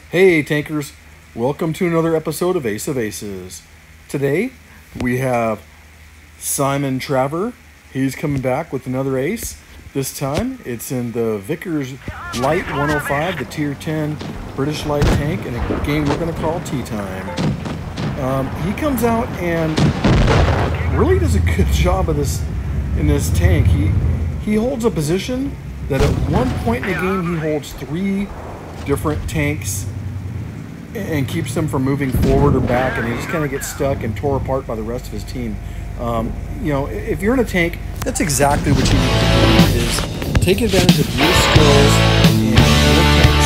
Hey tankers, welcome to another episode of Ace of Aces. Today we have Simon Traver. He's coming back with another ace. This time it's in the Vickers Light 105, the Tier 10 British Light tank, in a game we're going to call Tea Time. He comes out and really does a good job of this in this tank. He holds a position that at one point in the game he holds 3 different tanks and keeps them from moving forward or back, and he just kind of gets stuck and tore apart by the rest of his team. If you're in a tank, that's exactly what you need to do, is take advantage of your skills and your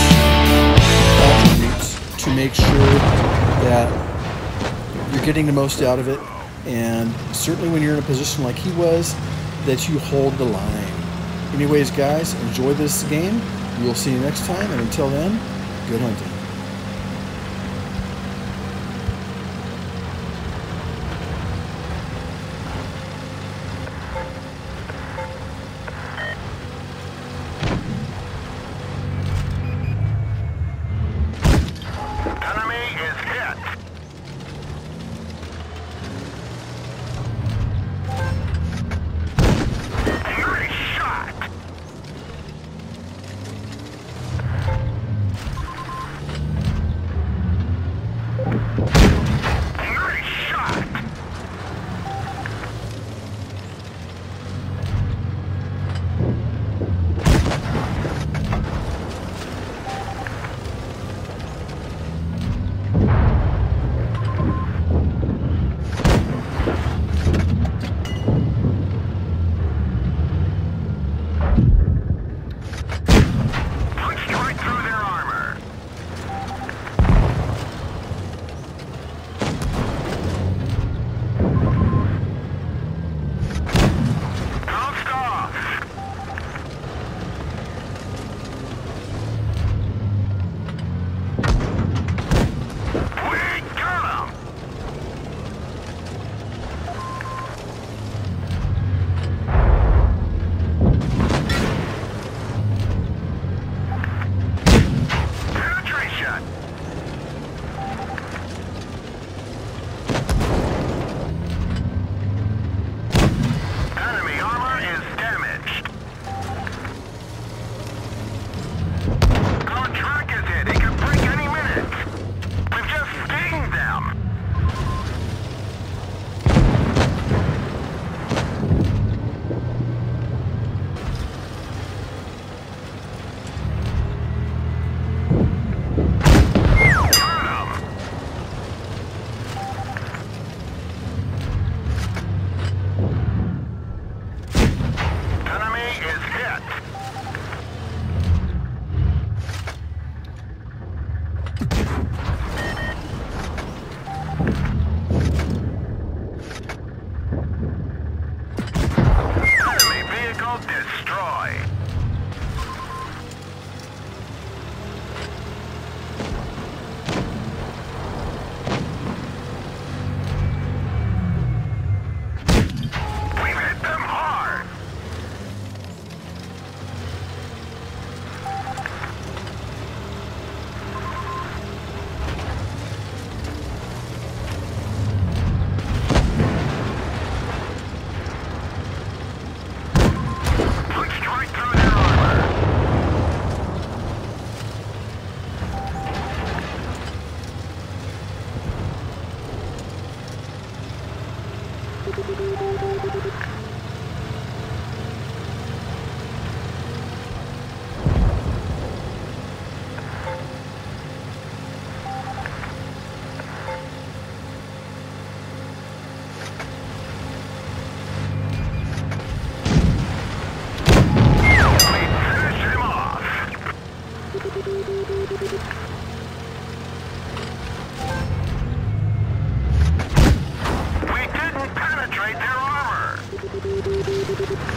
tank's attributes to make sure that you're getting the most out of it, and certainly when you're in a position like he was, that you hold the line. Anyways, guys, enjoy this game. We'll see you next time, and until then, good hunting. We didn't penetrate their armor.